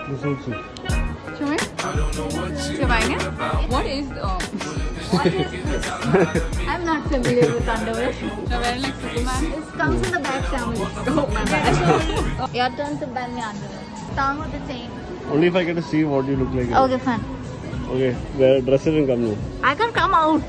This suits you. Show me. You're buying it? What is I'm not familiar with underwear. You're wearing like Superman? It comes in the bag family. Oh my bad. Your turn to buy me underwear. Down with the chain. Only if I get to see what you look like. Okay, fine. Okay, the dress didn't come now. I can come out.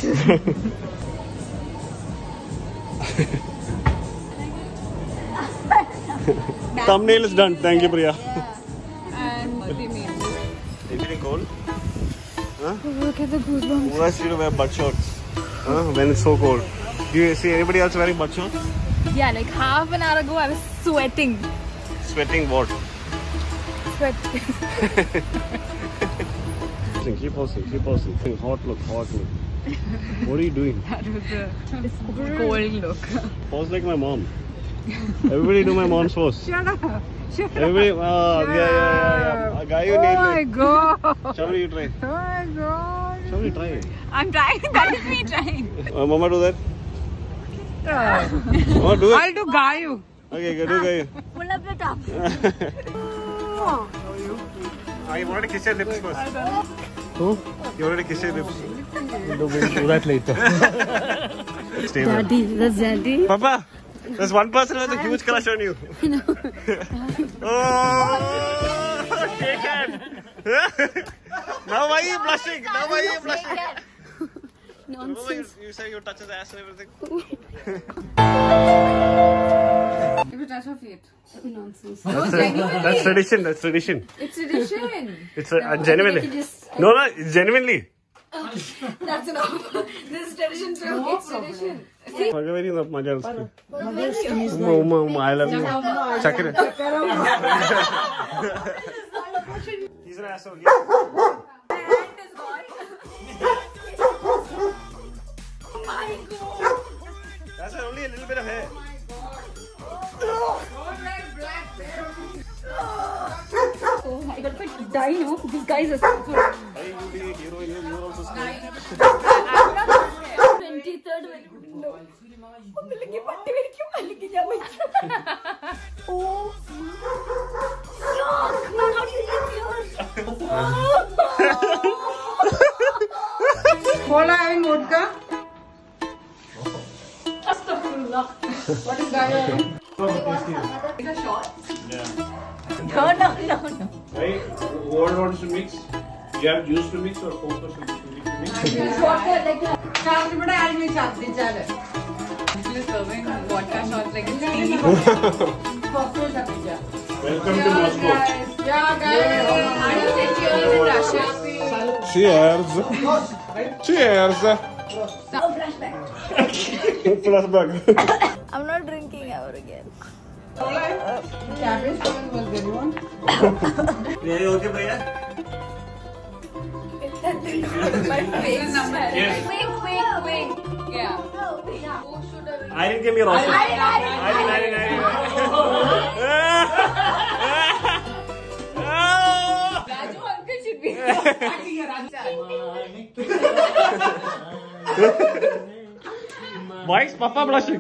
Thumbnail is done. Thank you, Priya. And what do you mean? Is it getting cold? Huh? Look at the goosebumps. Who asked you to wear butt shorts? When it's so cold. Do you see anybody else wearing butt shorts? Yeah, like half an hour ago I was sweating. Sweating what? Sweating. Keep posting, keep posting. Hot look, hot look. What are you doing? That was a cold look. Pose like my mom. Everybody do my mom's pose. Shut up. Shut Everybody, up. yeah. A guy you Oh need my god. Shabri, you try. Oh my god. Shabri, try. I'm trying. That is me trying. Mama, do that. Mama, do it. I'll do Gayu. Okay, do guy. Pull up the top. I wanted to kiss your lips first. Who? You wanted to kiss your lips. We'll do that later. Stay there. Daddy, that's daddy. Papa, there's one person with a huge crush on you. Oh, shake hand. Now why are you blushing? Now why are you blushing? Nonsense. You say you touch his ass and everything. If you touch her feet. Nonsense. That's tradition. That's tradition. It's tradition. It's genuinely. No, it's genuinely. That's enough. This is tradition too. It's tradition. Very enough, Maja. I love you. Check it. He's an asshole. That's only a little bit of hair. Oh my god, if I die, no? These guys are so good. Hey, you be a hero, you're also scared. 23rd window. Oh, yuck, man, how do you live here? Cola having vodka? Astaghfirullah. What is Gayu having? It's a shot? Yeah. No. Right? Who wants to mix? You have juice to mix or Coke to mix? Actually serving vodka shots like it's tea. Welcome to Moscow. Yeah, guys. How do you say cheers in Russian? Cheers. Cheers. Flashback. I'm not drinking ever again. Cabbage was very one. Are you okay, Priya? My face. Yes. Wink. Yeah. I didn't give me a roster. I didn't. Raju uncle should be. Why is Papa blushing?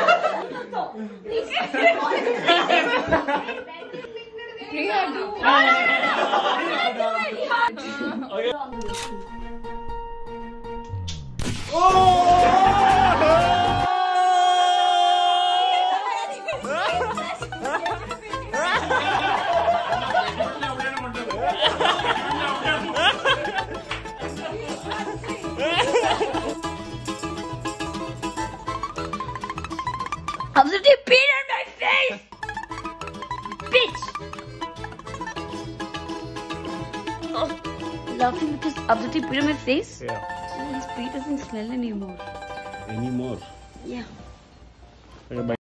Absolutely peed on my face! Bitch! Oh, laughing because absolutely peed on my face? Yeah. His pee doesn't smell anymore. Any more? Yeah. Okay, bye.